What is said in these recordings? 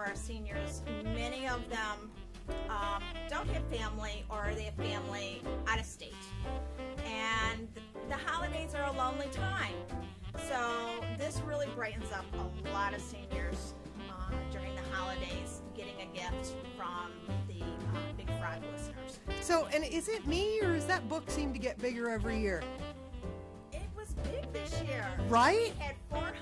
our seniors. Many of them don't have family, or they have family out of state. And the holidays are a lonely time. So this really brightens up a lot of seniors during the holidays, getting a gift from the Big Frog listeners. So, and is it me, or does that book seem to get bigger every year? It was big this year. Right? We had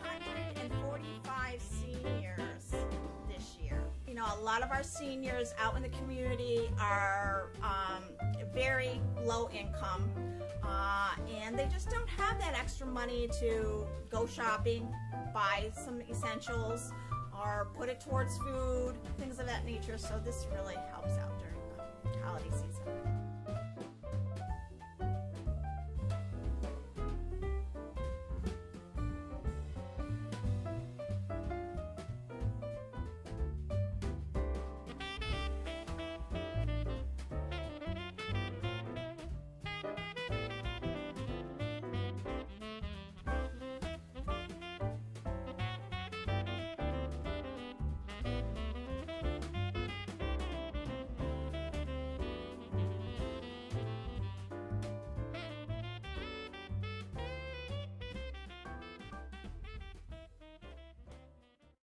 445 seniors this year. You know, a lot of our seniors out in the community are very low income, and they just don't have that extra money to go shopping, buy some essentials, or put it towards food, things of that nature. So this really helps out during the holiday season.